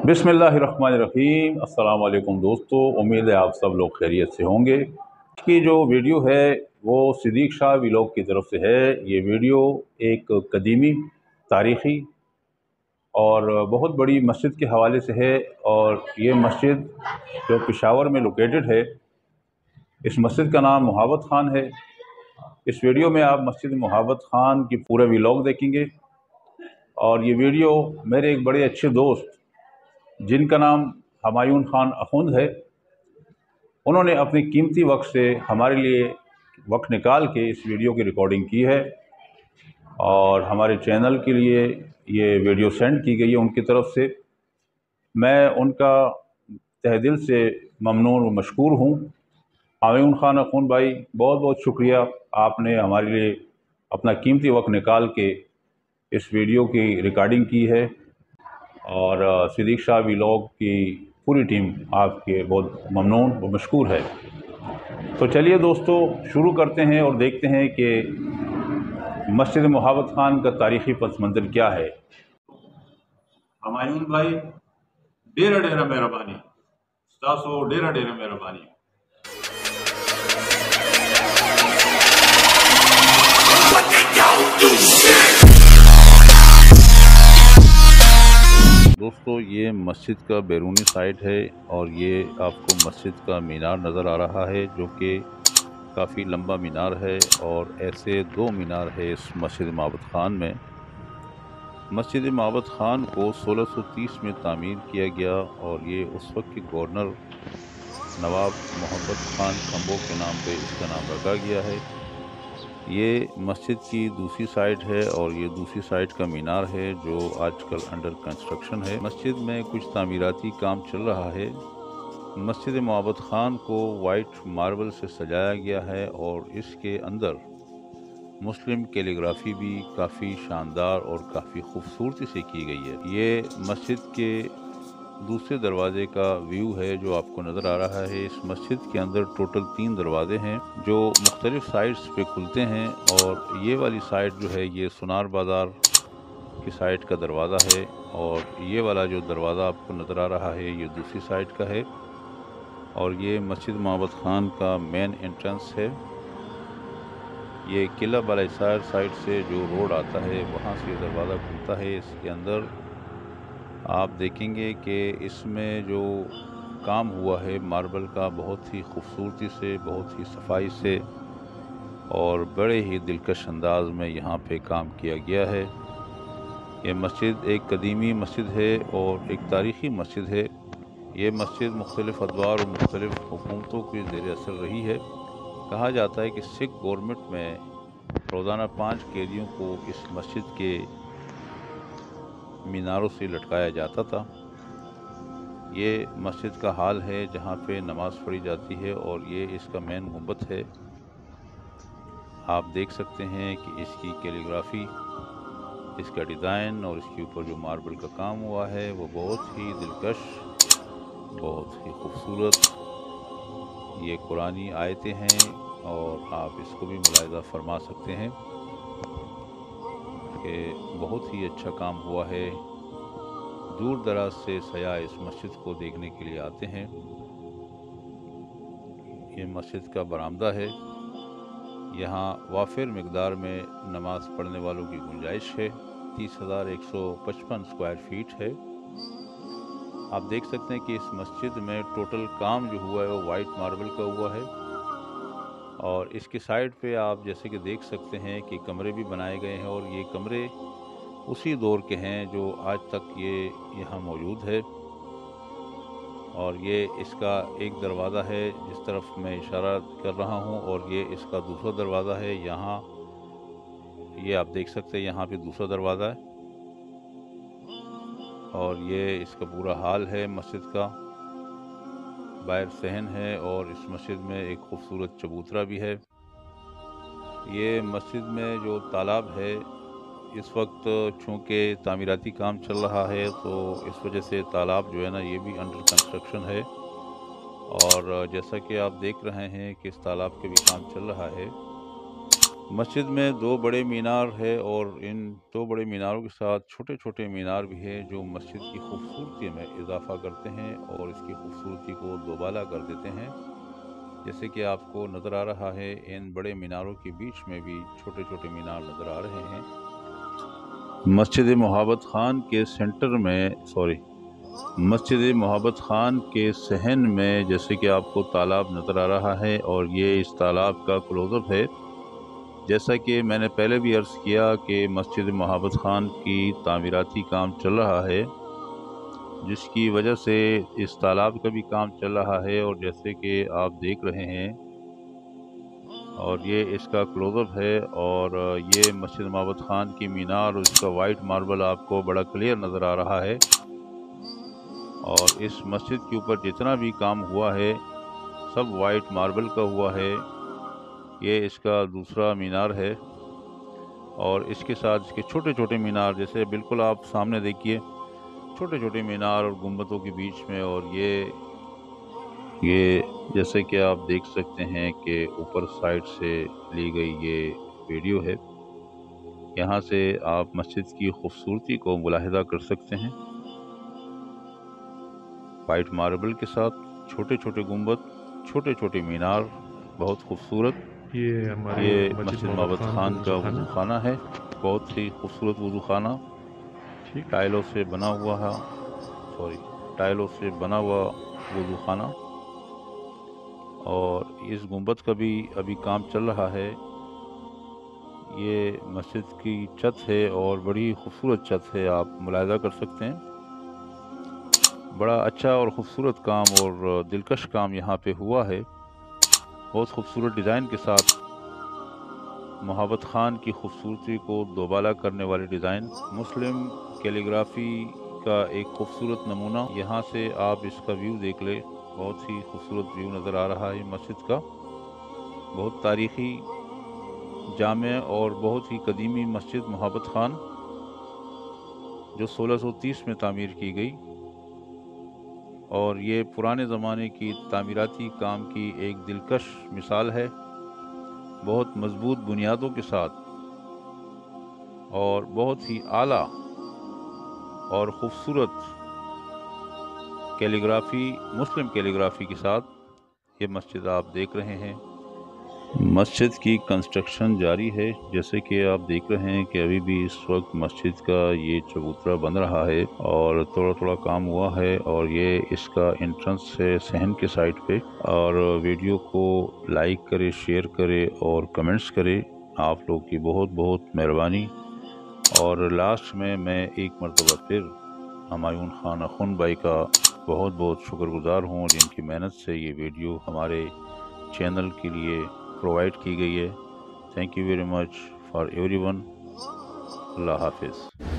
बिस्मिल्लाहिर्रहमानिर्रहीम। अस्सलाम वालेकुम दोस्तों, उम्मीद है आप सब लोग खैरियत से होंगे। की जो वीडियो है वो सिद्दीक शाह व्लॉग की तरफ से है। ये वीडियो एक कदीमी, तारीख़ी और बहुत बड़ी मस्जिद के हवाले से है। और ये मस्जिद जो पेशावर में लोकेटेड है, इस मस्जिद का नाम मोहब्बत खान है। इस वीडियो में आप मस्जिद मोहब्बत खान की पूरा व्लॉग देखेंगे। और ये वीडियो मेरे एक बड़े अच्छे दोस्त जिनका नाम हमायून खान अखुंद है, उन्होंने अपनी कीमती वक्त से हमारे लिए वक्त निकाल के इस वीडियो की रिकॉर्डिंग की है और हमारे चैनल के लिए ये वीडियो सेंड की गई है उनकी तरफ से। मैं उनका तहे दिल से ममनून व मशकूर हूँ। हमायून खान अखुंद भाई, बहुत बहुत शुक्रिया, आपने हमारे लिए अपना कीमती वक्त निकाल के इस वीडियो की रिकॉर्डिंग की है। और सिद्दीक शाह व्लॉग की पूरी टीम आपके बहुत ममनून व मशकूर है। तो चलिए दोस्तों, शुरू करते हैं और देखते हैं कि मस्जिद मोहब्बत खान का तारीख़ी पस मंज़र क्या है। हमायून भाई, डेरा डेरा मेहरबानी, सासो डेरा डेरा मेहरबानी। दोस्तों, ये मस्जिद का बैरूनी साइड है और ये आपको मस्जिद का मीनार नज़र आ रहा है, जो कि काफ़ी लंबा मीनार है। और ऐसे दो मीनार है इस मस्जिद मोहब्बत खान में। मस्जिद मोहब्बत खान को 1630 में तामीर किया गया और ये उस वक्त के गवर्नर नवाब मोहब्बत खान खम्बो के नाम पे इसका नाम रखा गया है। ये मस्जिद की दूसरी साइड है और ये दूसरी साइड का मीनार है जो आजकल अंडर कंस्ट्रक्शन है। मस्जिद में कुछ तामीराती काम चल रहा है। मस्जिद मोहब्बत खान को वाइट मार्बल से सजाया गया है और इसके अंदर मुस्लिम कैलीग्राफी भी काफ़ी शानदार और काफ़ी खूबसूरती से की गई है। ये मस्जिद के दूसरे दरवाजे का व्यू है जो आपको नज़र आ रहा है। इस मस्जिद के अंदर टोटल 3 दरवाजे हैं जो मुख्तलिफ साइड्स पे खुलते हैं। और ये वाली साइड जो है ये सुनार बाज़ार की साइड का दरवाज़ा है और ये वाला जो दरवाज़ा आपको नज़र आ रहा है ये दूसरी साइड का है। और ये मस्जिद मोहब्बत खान का मेन एंट्रेंस है। ये किला बालाहिसार साइड से जो रोड आता है वहाँ से दरवाज़ा खुलता है। इसके अंदर आप देखेंगे कि इसमें जो काम हुआ है मार्बल का, बहुत ही खूबसूरती से, बहुत ही सफाई से और बड़े ही दिलकश अंदाज में यहाँ पे काम किया गया है। ये मस्जिद एक कदीमी मस्जिद है और एक तारीख़ी मस्जिद है। ये मस्जिद मुख्तलिफ़ अदवार और मुख्तलिफ़ हुकूमतों के ज़ेर असर रही है। कहा जाता है कि सिख गवर्नमेंट में रोज़ाना 5 कैदियों को इस मस्जिद के मीनारों से लटकाया जाता था। ये मस्जिद का हाल है जहाँ पे नमाज़ पढ़ी जाती है और ये इसका मेन गुंबद है। आप देख सकते हैं कि इसकी कैलीग्राफी, इसका डिज़ाइन और इसके ऊपर जो मार्बल का काम हुआ है वो बहुत ही दिलकश, बहुत ही खूबसूरत ये कुरानी आयतें हैं और आप इसको भी मुलाहिज़ा फरमा सकते हैं कि बहुत ही अच्छा काम हुआ है। दूर दराज से सयाह इस मस्जिद को देखने के लिए आते हैं। ये मस्जिद का बरामदा है। यहाँ वाफिर मिकदार में नमाज पढ़ने वालों की गुंजाइश है। 30,155 स्क्वायर फीट है। आप देख सकते हैं कि इस मस्जिद में टोटल काम जो हुआ है वो वाइट मार्बल का हुआ है। और इसके साइड पे आप जैसे कि देख सकते हैं कि कमरे भी बनाए गए हैं और ये कमरे उसी दौर के हैं जो आज तक ये यहाँ मौजूद है। और ये इसका एक दरवाज़ा है जिस तरफ मैं इशारा कर रहा हूँ और ये इसका दूसरा दरवाज़ा है। यहाँ ये आप देख सकते हैं, यहाँ पे दूसरा दरवाज़ा है और ये इसका पूरा हाल है मस्जिद का। बाहर सहन है और इस मस्जिद में एक खूबसूरत चबूतरा भी है। ये मस्जिद में जो तालाब है इस वक्त चूँकि तामीराती काम चल रहा है तो इस वजह से तालाब जो है ना ये भी अंडर कंस्ट्रक्शन है। और जैसा कि आप देख रहे हैं कि इस तालाब के भी काम चल रहा है। मस्जिद में दो बड़े मीनार है और इन दो बड़े मीनारों के साथ छोटे छोटे मीनार भी हैं जो मस्जिद की खूबसूरती में इजाफा करते हैं और इसकी खूबसूरती को दोबाला कर देते हैं। जैसे कि आपको नज़र आ रहा है, इन बड़े मीनारों के बीच में भी छोटे छोटे मीनार नज़र आ रहे हैं। मस्जिद मोहब्बत खान के सेंटर में मस्जिद मोहब्बत खान के सहन में जैसे कि आपको तालाब नज़र आ रहा है और ये इस तालाब का क्लोज़अप है। जैसा कि मैंने पहले भी अर्ज़ किया कि मस्जिद मोहब्बत खान की तामीराती काम चल रहा है, जिसकी वजह से इस तालाब का भी काम चल रहा है और जैसे कि आप देख रहे हैं और ये इसका क्लोज़अप है और ये मस्जिद मोहब्बत खान की मीनार और इसका वाइट मार्बल आपको बड़ा क्लियर नज़र आ रहा है। और इस मस्जिद के ऊपर जितना भी काम हुआ है सब वाइट मार्बल का हुआ है। ये इसका दूसरा मीनार है और इसके साथ इसके छोटे छोटे मीनार, जैसे बिल्कुल आप सामने देखिए छोटे छोटे मीनार और गुंबदों के बीच में। और ये जैसे कि आप देख सकते हैं कि ऊपर साइड से ली गई ये वीडियो है। यहाँ से आप मस्जिद की खूबसूरती को मुलाहिजा कर सकते हैं। वाइट मार्बल के साथ छोटे छोटे गुंबद, छोटे छोटे मीनार, बहुत खूबसूरत। ये मस्जिद मोहब्बत खान का वज़ू खाना है, बहुत ही खूबसूरत वज़ू खाना, टाइलों से बना हुआ वज़ू खाना। और इस गुंबद का भी अभी काम चल रहा है। ये मस्जिद की छत है और बड़ी खूबसूरत छत है, आप मुलाहिजा कर सकते हैं। बड़ा अच्छा और ख़ूबसूरत काम और दिलकश काम यहाँ पे हुआ है। बहुत खूबसूरत डिज़ाइन के साथ मोहब्बत खान की खूबसूरती को दोबाला करने वाले डिज़ाइन, मुस्लिम कैलीग्राफी का एक खूबसूरत नमूना। यहाँ से आप इसका व्यू देख ले, बहुत ही खूबसूरत व्यू नज़र आ रहा है मस्जिद का। बहुत तारीख़ी, जामे और बहुत ही कदीमी मस्जिद मोहब्बत खान जो 1630 में तामीर की गई। और ये पुराने ज़माने की तामीराती काम की एक दिलकश मिसाल है, बहुत मजबूत बुनियादों के साथ और बहुत ही आला और ख़ूबसूरत कैलीग्राफी, मुस्लिम कैलीग्राफी के साथ ये मस्जिद आप देख रहे हैं। मस्जिद की कंस्ट्रक्शन जारी है। जैसे कि आप देख रहे हैं कि अभी भी इस वक्त मस्जिद का ये चबूतरा बन रहा है और थोड़ा थोड़ा काम हुआ है। और ये इसका एंट्रेंस है सहन के साइड पे। और वीडियो को लाइक करे, शेयर करे और कमेंट्स करे, आप लोग की बहुत बहुत मेहरबानी। और लास्ट में मैं एक मरतबा फिर हमायून खान अखुन भाई का बहुत बहुत शुक्रगुजार हूँ, जिनकी मेहनत से ये वीडियो हमारे चैनल के लिए प्रोवाइड की गई है। Thank you very much for everyone. अल्लाह हाफिज़।